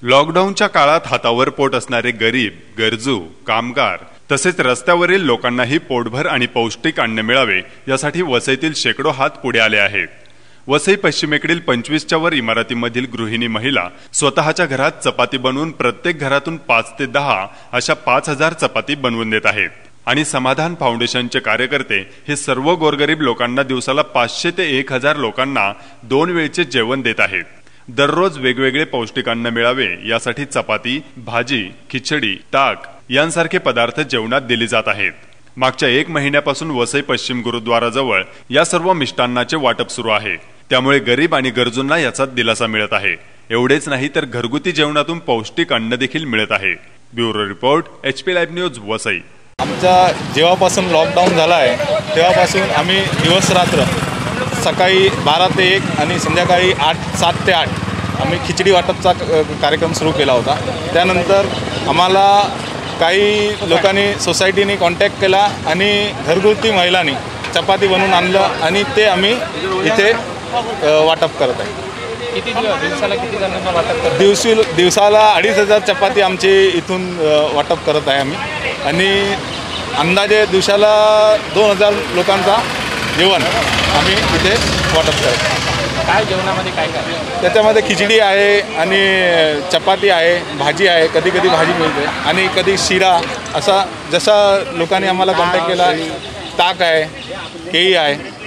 लॉकडाऊनच्या काळात हातावर पोट असणारे गरीब, गरजू, कामगार तसेच रस्त्यावरील लोकांनाही पोटभर आणि पौष्टिक अन्न मिळावे यासाठी वसईतील शेकडो हात पुढे आले आहेत। वसई पश्चिमेकडील 25च्या वर इमारतीमधील गृहिणी महिला स्वतःच्या घरात चपाती बनवून प्रत्येक घरातून 5 ते 10 अशा 5000 चपाती बनवून देत आहेत। आणि समाधान फाउंडेशनचे कार्यकर्ते हे सर्व गोरगरीब लोकांना दिवसाला 500 ते 1000 लोकांना 2 वेळचे जेवण देत आहेत। दररोज वेगवेगळे पौष्टिक अन्न मिळावे यासाठी चपाती, भाजी, खिचडी, ताक यांसारखे पदार्थ जेवणात दिले जात आहेत। मागच्या 1 महिन्यापासून वसई पश्चिम गुरुद्वाराजवळ या सर्व मिष्टान्नाचे वाटप सुरू आहे। त्यामुळे गरीब आणि गरजूंना याचा दिलासा मिळत आहे। एवढेच नाही तर घरगुती जेवणातून पौष्टिक अन्न देखील मिळत आहे। Bureau report, HP live news, Vasai. आमचा जेव्हापासून लॉकडाऊन झाला आहे तेव्हापासून आम्ही दिवस रात्र सकाळी 12 ते 1 आणि संध्याकाळी 7 ते 8 आम्ही खिचडी वाटपचा कार्यक्रम सुरू केला होता। त्यानंतर आम्हाला काही लोकांनी सोसायटीने कॉन्टॅक्ट केला आणि घरगुती महिलांनी चपाती बनवून आणलं आणि ते आम्ही इथे वाटप करत आहे। दिवसाला किती जणांना वाटप करतो? दिवसाला 2500 चपाती आमची इथून वाटप करत आहे आम्ही आणि अंदाजे दिवसाला 2000 लोकांचा जेवण आम्ही इथे वाटप करतो। काय जेवणामध्ये काय काय? त्याच्यामध्ये खिचडी आहे आणि चपाती आहे, भाजी आहे, कधी कधी भाजी मिळते आणि कधी शिरा, असा जसा लोकांनी आम्हाला कॉन्टॅक्ट केला, ताक आहे, केळी आहे।